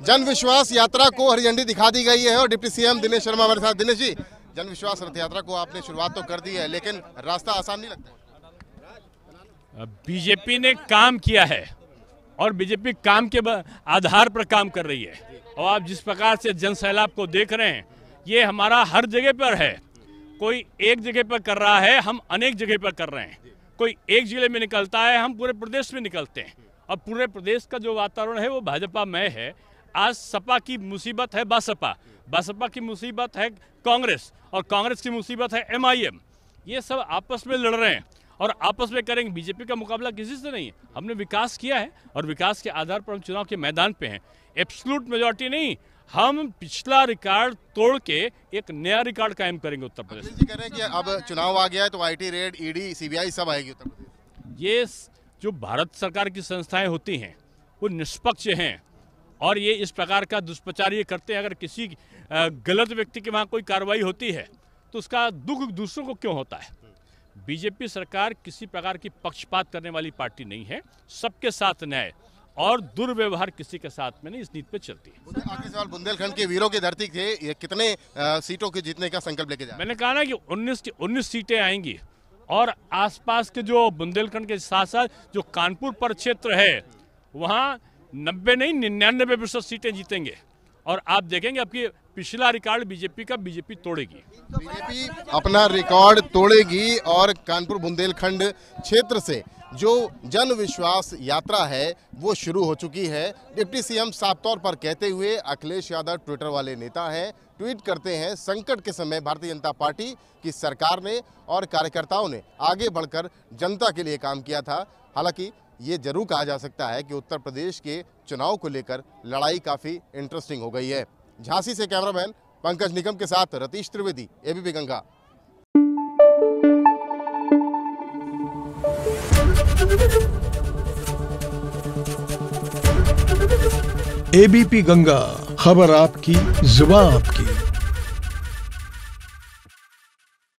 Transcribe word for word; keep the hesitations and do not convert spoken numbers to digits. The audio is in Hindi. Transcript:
जन विश्वास यात्रा को हरी झंडी दिखा दी गई है और डिप्टी सीएम दिनेश शर्मा हमारे साथ। दिनेश जी, जन विश्वास रथ यात्रा को आपने शुरुआत तो कर दी है, लेकिन रास्ता आसान नहीं लगता। बीजेपी ने काम किया है और बीजेपी काम के आधार पर काम कर रही है, और आप जिस प्रकार से जन सैलाब को देख रहे हैं, ये हमारा हर जगह पर है। कोई एक जगह पर कर रहा है, हम अनेक जगह पर कर रहे हैं। कोई एक जिले में निकलता है, हम पूरे प्रदेश में निकलते हैं, और पूरे प्रदेश का जो वातावरण है वो भाजपा में है। आज सपा की मुसीबत है बसपा, बसपा की मुसीबत है कांग्रेस, और कांग्रेस की मुसीबत है एमआईएम। ये सब आपस में लड़ रहे हैं और आपस में करेंगे। बीजेपी का मुकाबला किसी से नहीं है। हमने विकास किया है और विकास के आधार पर हम चुनाव के मैदान पे हैं। एब्सोल्यूट मेजॉरिटी नहीं, हम पिछला रिकॉर्ड तोड़ के एक नया रिकॉर्ड कायम करेंगे उत्तर प्रदेश। जी कह रहे हैं कि अब चुनाव आ गया है तो आईटी रेड, ईडी, सीबीआई सब आएगी उत्तर प्रदेश। ये जो भारत सरकार की संस्थाएं होती हैं वो निष्पक्ष हैं, और ये इस प्रकार का दुष्प्रचार ये करते हैं। अगर किसी गलत व्यक्ति के वहाँ कोई कार्रवाई होती है तो उसका दुख दूसरों को क्यों होता है। बीजेपी सरकार किसी प्रकार की पक्षपात करने वाली पार्टी नहीं है। सबके साथ न्याय और दुर्व्यवहार किसी के साथ में नहीं, इस नीति पे चलती है। आखिरी सवाल, बुंदेलखंड के वीरों की धरती थे, ये कितने आ, सीटों के जीतने का संकल्प लेके जा? मैंने कहा ना कि उन्नीस की उन्नीस सीटें आएंगी, और आसपास के जो बुंदेलखंड के साथ साथ जो कानपुर पर क्षेत्र है वहाँ नब्बे नहीं निन्यानबे प्रतिशत सीटें जीतेंगे, और आप देखेंगे आपकी पिछला रिकॉर्ड बीजेपी का बीजेपी तोड़ेगी। बीजेपी अपना रिकॉर्ड तोड़ेगी, और कानपुर बुंदेलखंड क्षेत्र से जो जन विश्वास यात्रा है वो शुरू हो चुकी है। डिप्टी सीएम साफ तौर पर कहते हुए, अखिलेश यादव ट्विटर वाले नेता हैं, ट्वीट करते हैं, संकट के समय भारतीय जनता पार्टी की सरकार ने और कार्यकर्ताओं ने आगे बढ़कर जनता के लिए काम किया था। हालांकि ये जरूर कहा जा सकता है कि उत्तर प्रदेश के चुनाव को लेकर लड़ाई काफ़ी इंटरेस्टिंग हो गई है। झांसी से कैमरामैन पंकज निगम के साथ रतीश त्रिवेदी, एबीपी गंगा। एबीपी गंगा, खबर आपकी, जुबान आपकी।